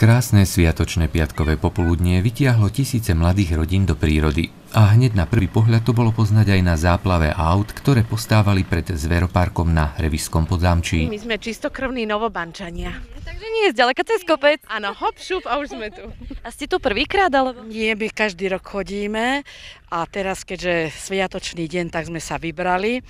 Krásne sviatočné piatkové popoludnie vytiahlo tisíce mladých rodín do prírody. A hneď na prvý pohľad to bolo poznať aj na záplave aut, ktoré postávali pred zveroparkom na Revíšskom Podzámčí. My sme čistokrvní Novobančania. Takže nie je zďaleka cez kopec. Áno, hop, šup a už sme tu. A ste tu prvýkrát, alebo? Nie, my každý rok chodíme a teraz, keďže sviatočný deň, tak sme sa vybrali.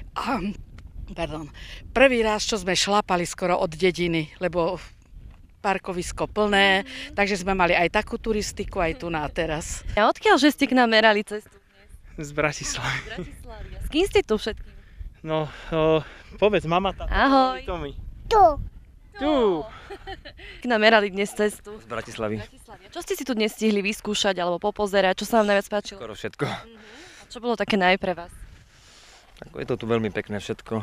Prvý raz, čo sme šlapali skoro od dediny, lebo parkovisko plné, takže sme mali aj takú turistiku, aj tu na teraz. A odkiaľ, že ste k nám merali cestu dnes? Z Bratislavy. S kým ste tu všetkým? No, povedz, mama, táto. Ahoj. Tu. K nám merali dnes cestu. Z Bratislavy. Čo ste si tu dnes stihli vyskúšať alebo popozerať? Čo sa vám najviac páčilo? Skoro všetko. A čo bolo také naj pre vás? Je to tu veľmi pekné všetko.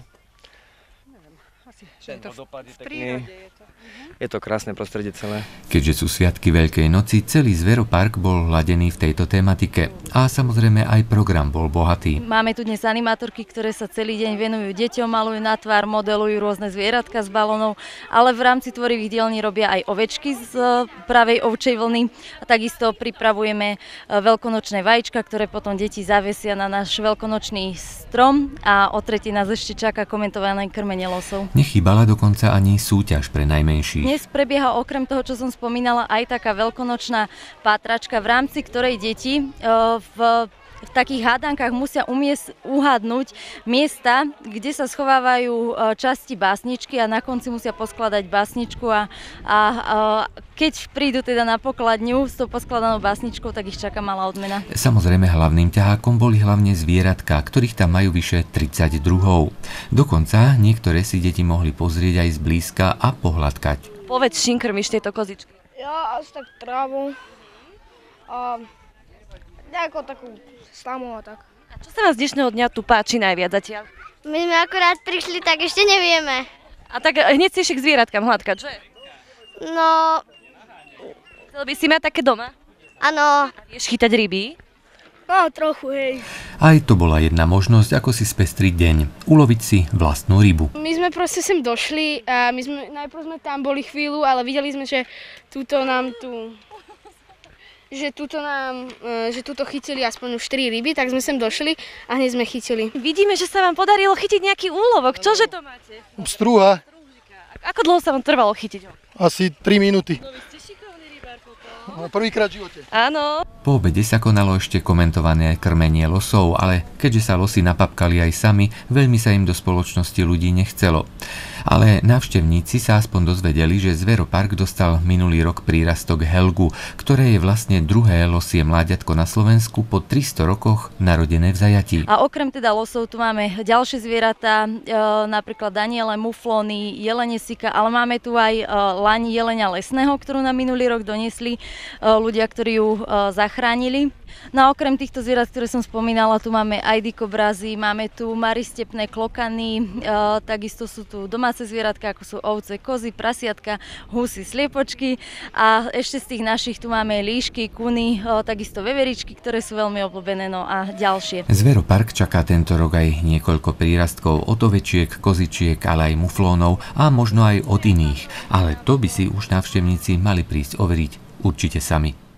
Vodopád je pekný. Je to krásne prostredie celé. Keďže sú sviatky Veľkej noci, celý zveropark bol ladený v tejto tematike. A samozrejme aj program bol bohatý. Máme tu dnes animátorky, ktoré sa celý deň venujú deťom, malujú na tvár, modelujú rôzne zvieratka z balónov, ale v rámci tvorivých dielní robia aj ovečky z pravej ovčej vlny. A takisto pripravujeme veľkonočné vajíčka, ktoré potom deti zavesia na náš veľkonočný strom a o 3:00 nás ešte čaká komentované krmenie losov. Nechýbala dokonca ani súťaž pre najmenších. Dnes prebieha okrem toho, čo som spomínala, aj taká veľkonočná pátračka, v rámci ktorej deti v takých hádankách musia uhádnuť miesta, kde sa schovávajú časti básničky a na konci musia poskladať básničku a keď prídu teda na pokladňu s tou poskladanou básničkou, tak ich čaká malá odmena. Samozrejme hlavným ťahákom boli hlavne zvieratka, ktorých tam majú vyše 30 druhov. Dokonca niektoré si deti mohli pozrieť aj zblízka a pohľadkať. Povedz, čím krmíš tieto kozičky? Ja asi tak trávu a ako takú slamu a tak. A čo sa vám z dnešného dňa tu páči najviac zatiaľ? My sme akorát prišli, tak ešte nevieme. A tak hneď si ešte k zvieratkám hladkať, že? No, Chcel by si mať také doma? áno. Vieš chytať ryby? No, trochu, hej. Aj to bola jedna možnosť, ako si spestriť deň. Uloviť si vlastnú rybu. My sme proste sem došli a najprv sme tam boli chvíľu, ale videli sme, že tuto chytili aspoň už 4 ryby, tak sme sem došli a hneď sme chytili. Vidíme, že sa vám podarilo chytiť nejaký úlovok. Čože to máte? Strúha. Ako dlho sa vám trvalo chytiť ho? Asi 3 minúty. No vy ste šikovný rybár potom. Prvýkrát v živote. Áno. Po obede sa konalo ešte komentované krmenie losov, ale keďže sa losy napapkali aj sami, veľmi sa im do spoločnosti ľudí nechcelo. Ale návštevníci sa aspoň dozvedeli, že zveropark dostal minulý rok prírastok Helgu, ktoré je vlastne druhé losie mláďatko na Slovensku po 300 rokoch narodené v zajatí. A okrem teda losov tu máme ďalšie zvieratá, napríklad daniele, muflóny, jelene sika, ale máme tu aj laň jelenia lesného, ktorú nám minulý rok doniesli ľudia, ktorí ju zachránili. No a okrem týchto zvierat, ktoré som spomínala, tu máme aj dikobrazy, máme tu maristepné klokany, takisto sú tu domáce zvieratka, ako sú ovce, kozy, prasiatka, husy, sliepočky a ešte z tých našich tu máme líšky, kuny, takisto veveričky, ktoré sú veľmi obľúbené, no a ďalšie. Zveropark čaká tento rok aj niekoľko prírastkov od ovečiek, kozičiek, ale aj muflónov a možno aj od iných. Ale to by si už návštevníci mali prísť overiť určite sami.